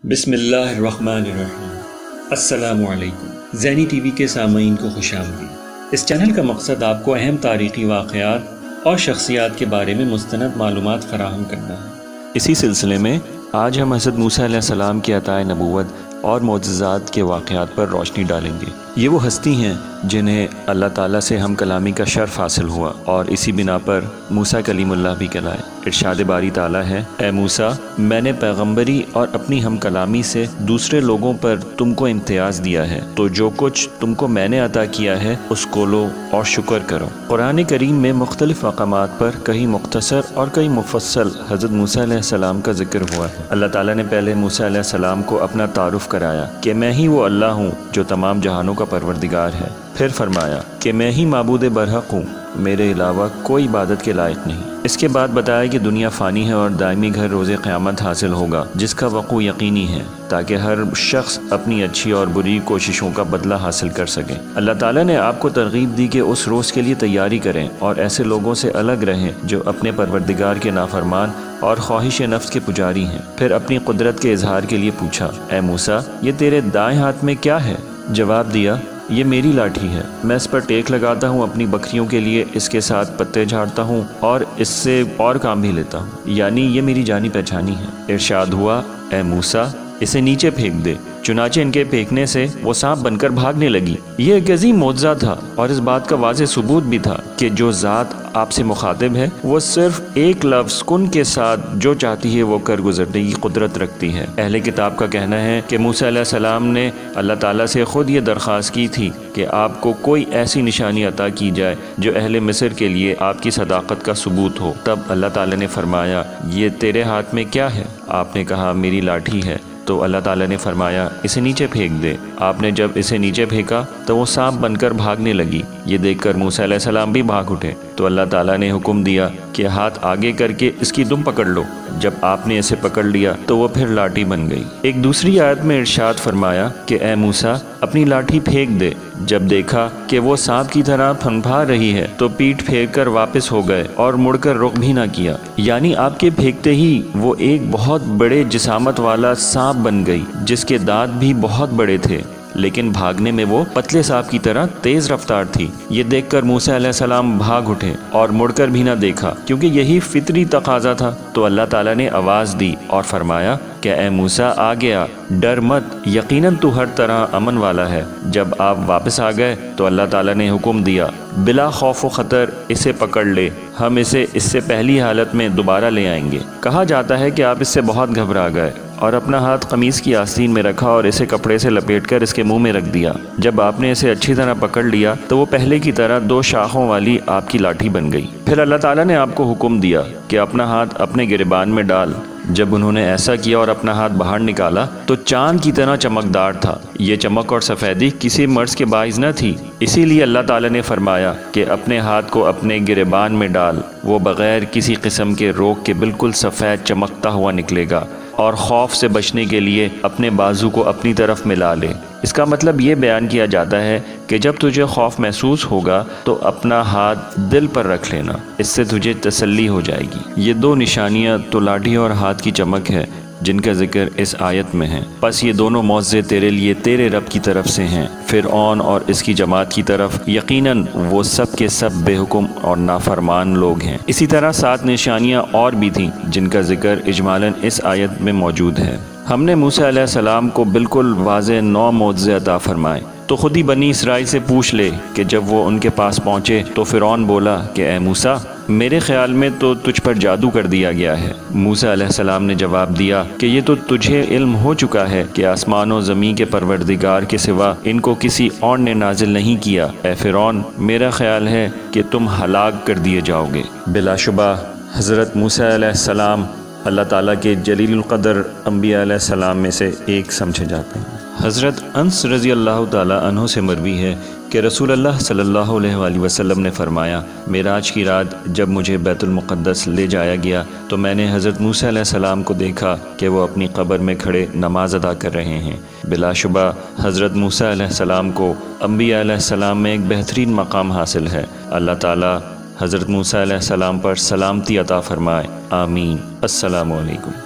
बिस्मिल्लाहिर्रहमानिर्रहीम। अस्सलाम वालेकुम। ज़ैनी टीवी के सामईन को खुशामदीद। इस चैनल का मकसद आपको अहम तारीख़ी वाक़यात और शख्सियात के बारे में मुस्तनद मालूमात फ़राहम करना है। इसी सिलसिले में आज हम हज़रत मूसा अलैहिस्सलाम की अताए नबूवत और मोजज़ात के वाक़यात पर रोशनी डालेंगे। ये वो हस्ती हैं जिन्हें अल्लाह ताला से हम कलामी का शर्फ़ हासिल हुआ और इसी बिना पर मूसा कलीमुल्लाह भी कहलाए। इरशाद बारी ताला है, ए मूसा, मैंने पैगम्बरी और अपनी हम कलामी से दूसरे लोगों पर तुमको इम्तियाज़ दिया है, तो जो कुछ तुमको मैंने अता किया है उसको लो और शुक्र करो। कुरान करीम में मुख्तलिफ़ मकामात पर कई मुख्तसर और कई मुफस्सल हज़रत मूसा अलैहिस्सलाम का जिक्र हुआ है। अल्लाह ताला ने पहले मूसा अलैहिस्सलाम को अपना तारुफ़ कराया कि मैं ही वो अल्लाह हूँ जो तमाम जहानों का परवरदिगार है। फिर फरमाया कि मैं ही माबूद बरहक हूँ, मेरे अलावा कोई इबादत के लायक नहीं। इसके बाद बताया कि दुनिया फ़ानी है और दायमी घर रोज़े क़यामत हासिल होगा जिसका वक़ू यकीनी है, ताकि हर शख्स अपनी अच्छी और बुरी कोशिशों का बदला हासिल कर सके। अल्लाह ताला ने आपको तरगीब दी कि उस रोज़ के लिए तैयारी करें और ऐसे लोगों से अलग रहें जो अपने परवरदिगार के नाफरमान और ख्वाहिश नफ्स के पुजारी हैं। फिर अपनी कुदरत के इजहार के लिए पूछा, ए मूसा, ये तेरे दाएं हाथ में क्या है? जवाब दिया, ये मेरी लाठी है, मैं इस पर टेक लगाता हूँ, अपनी बकरियों के लिए इसके साथ पत्ते झाड़ता हूँ और इससे और काम भी लेता हूँ, यानी ये मेरी जानी पहचानी है। इरशाद हुआ, ए मूसा, इसे नीचे फेंक दे। चुनाचे इनके फेंकने से वो सांप बनकर भागने लगी। ये एक अजीम मौजज़ा था और इस बात का वाज़ेह सबूत भी था कि जो ज़ात आपसे मुखातिब है वो सिर्फ एक लफ्ज़ कुन के साथ जो चाहती है वो कर गुजरने की कुदरत रखती है। अहले किताब का कहना है कि मूसा अलैहिस्सलाम ने अल्लाह ताला से ख़ुद ये दरख्वास्त की थी कि आपको कोई ऐसी निशानी अता की जाए जो अहले मिस्र के लिए आपकी सदाकत का सबूत हो। तब अल्लाह ताला ने फरमाया, ये तेरे हाथ में क्या है? आपने कहा, मेरी लाठी है। तो अल्लाह ताला ने फरमाया, इसे नीचे फेंक दे। आपने जब इसे नीचे फेंका तो वो सांप बनकर भागने लगी। ये देखकर मूसा अलैहिस्सलाम भी भाग उठे। तो अल्लाह ताला ने हुक्म दिया कि हाथ आगे करके इसकी दुम पकड़ लो। जब आपने इसे पकड़ लिया तो वो फिर लाठी बन गई। एक दूसरी आयत में इरशाद फरमाया कि ए मूसा, अपनी लाठी फेंक दे। जब देखा कि वो सांप की तरह फनफा रही है तो पीठ फेर कर वापस हो गए और मुड़कर रुख भी ना किया, यानी आपके फेंकते ही वो एक बहुत बड़े जिसामत वाला सांप बन गई जिसके दांत भी बहुत बड़े थे, लेकिन भागने में वो पतले सांप की तरह तेज रफ्तार थी। ये देखकर मूसा अलैहिस्सलाम भाग उठे और मुड़कर भी ना देखा, क्योंकि यही फितरी तकाजा था। तो अल्लाह ताला ने आवाज़ दी और फरमाया कि ए मूसा, आ गया, डर मत, यकीनन तू हर तरह अमन वाला है। जब आप वापस आ गए तो अल्लाह ताला ने हुक्म दिया, बिला खौफ व ख़तर इसे पकड़ ले, हम इसे इससे पहली हालत में दोबारा ले आएंगे। कहा जाता है कि आप इससे बहुत घबरा गए और अपना हाथ कमीज़ की आस्तीन में रखा और इसे कपड़े से लपेटकर इसके मुंह में रख दिया। जब आपने इसे अच्छी तरह पकड़ लिया तो वो पहले की तरह 2 शाखों वाली आपकी लाठी बन गई। फिर अल्लाह ताला ने आपको हुक्म दिया कि अपना हाथ अपने गिरबान में डाल। जब उन्होंने ऐसा किया और अपना हाथ बाहर निकाला तो चांद की तरह चमकदार था। ये चमक और सफ़ेदी किसी मर्ज़ के बाइज़ न थी, इसीलिए अल्लाह ताला ने फरमाया कि अपने हाथ को अपने गिरबान में डाल। वो बग़ैर किसी किस्म के रोग के बिल्कुल सफ़ेद चमकता हुआ निकलेगा और खौफ से बचने के लिए अपने बाजू को अपनी तरफ मिला ले। इसका मतलब ये बयान किया जाता है कि जब तुझे खौफ महसूस होगा तो अपना हाथ दिल पर रख लेना, इससे तुझे तसल्ली हो जाएगी। ये 2 निशानियाँ तो लाठी और हाथ की चमक है जिनका जिक्र इस आयत में है। बस ये दोनों मौज़े तेरे लिए तेरे रब की तरफ से हैं। फिरौन और इसकी जमात की तरफ यकीनन वो सब के सब बेहुकुम और नाफरमान लोग हैं। इसी तरह 7 निशानियाँ और भी थीं जिनका जिक्र इजमालन इस आयत में मौजूद है। हमने मूसा अलैहिस्सलाम को बिल्कुल वाज़ेह 9 मौज़े अता फरमाए। तो खुद ही बनी इसराइल से पूछ ले कि जब वो उनके पास पहुँचे तो फिरौन बोला कि ए मूसा, मेरे ख्याल में तो तुझ पर जादू कर दिया गया है। मूसा अलैहिस्सलाम ने जवाब दिया कि ये तो तुझे इल्म हो चुका है कि आसमान और ज़मीन के परवरदिगार के सिवा इनको किसी और ने नाजिल नहीं किया। ए फिरौन, मेरा ख्याल है कि तुम हलाक कर दिए जाओगे। बिलाशुबा हज़रत मूसा अलैहिस्सलाम अल्लाह ताला के जलीलुल क़द्र अंबिया अलैहिस्सलाम में से एक समझे जाते हैं। हज़रत अनस रज़ी अल्लाह ताला अन्हु से मरवी है कि रसूल अल्लाह सल्लल्लाहु अलैहि वसल्लम ने फरमाया, मेराज की रात जब मुझे बैतुल मुक़द्दस ले जाया गया तो मैंने हज़रत मूसा अलैहिस्सलाम को देखा कि वो अपनी क़ब्र में खड़े नमाज अदा कर रहे हैं। बिलाशुबा हज़रत मूसा अलैहिस्सलाम को अंबिया अलैहिस्सलाम में एक बेहतरीन मकाम हासिल है। अल्लाह ताला हज़रत मूसा अलैहिस्सलाम पर सलामती अता फ़रमाए। आमीन। अस्सलामु अलैकुम।